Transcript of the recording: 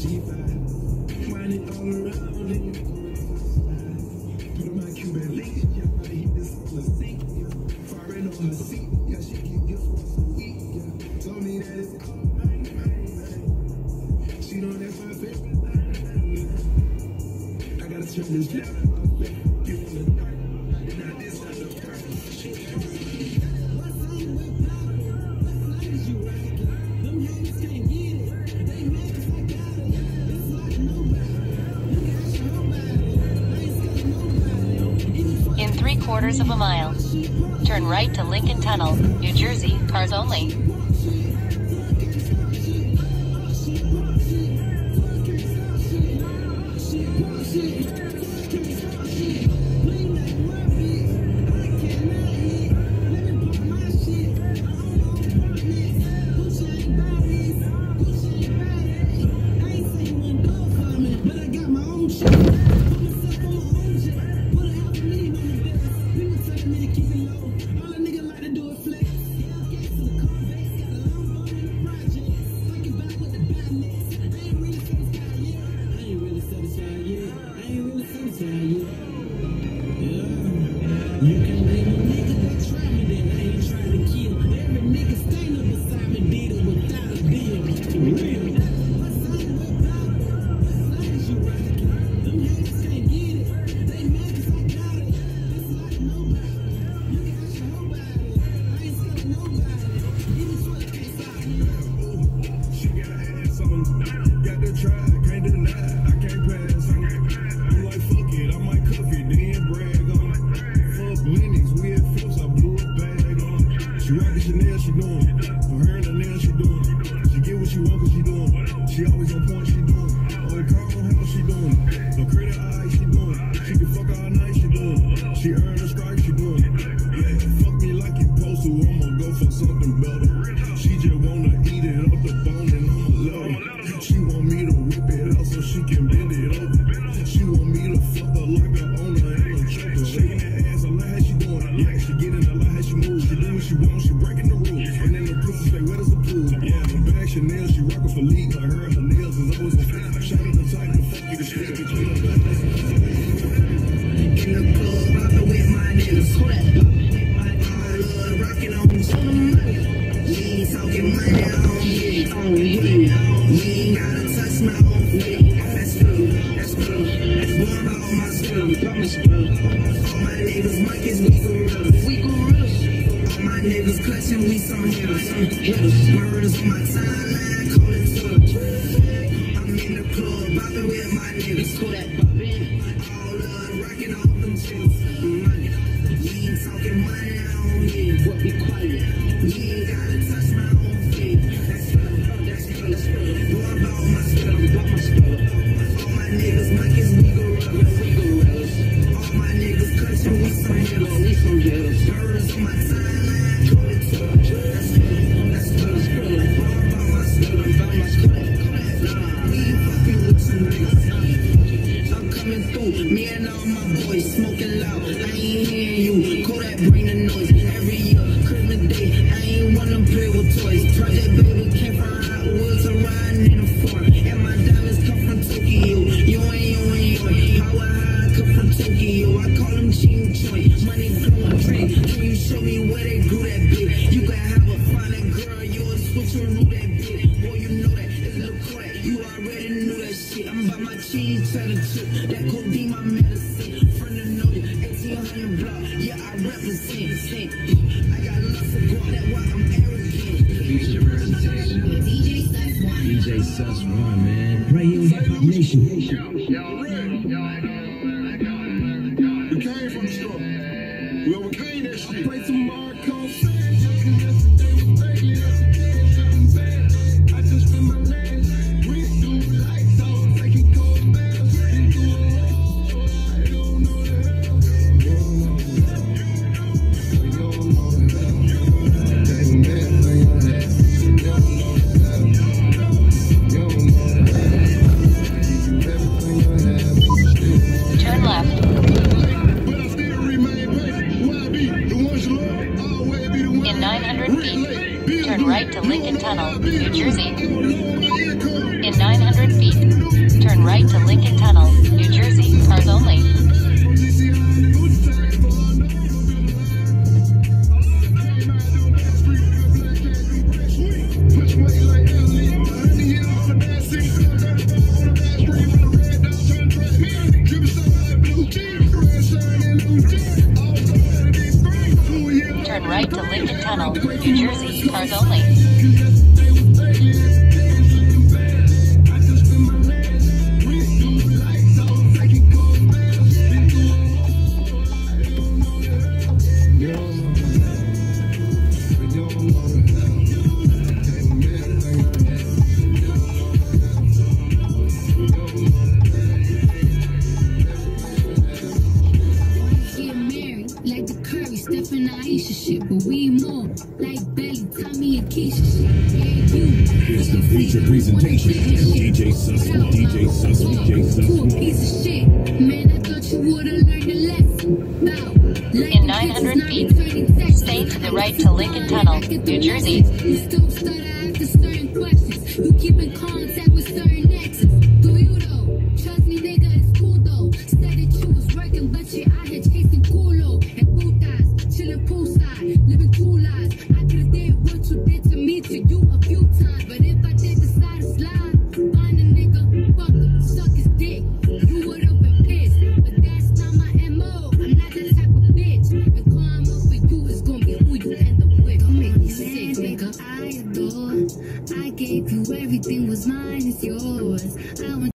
In 3/4 of a mile, turn right to Lincoln Tunnel, New Jersey, cars only. DJ Sus One, man. Right here in Hip Hop Nation. We came from the store. We overcame that shit. Play some hardcore. I just spent my legs. Breathe through lights on. Taking cold bells. Into a hole. I don't know the hell. You don't know the hell. You don't know the hell. Taking everything on that. You don't know the hell. You don't know the hell. You do everything on that. Feature presentation. DJ Susman, DJ Susman, DJ Susman. Piece of shit. Man, I thought you would've learned a lesson. In 900 feet, stay to the right to Lincoln Tunnel, New Jersey. You still start to ask certain questions. You keep in contact with certain exes. Do you though? Trust me, nigga, it's cool though. Said that you was working, but you out here chasing culo and putas, chilling poolside, living cool lives. I could've did what you did to me to you a few times, but if I did decide to slide, find a nigga, fuck him, suck his dick. You would've been pissed, but that's not my MO. I'm not that type of bitch. And climb up for you is gonna be who you end up with. Don't make me sick, nigga. I adore. I gave you everything was mine, it's yours. I want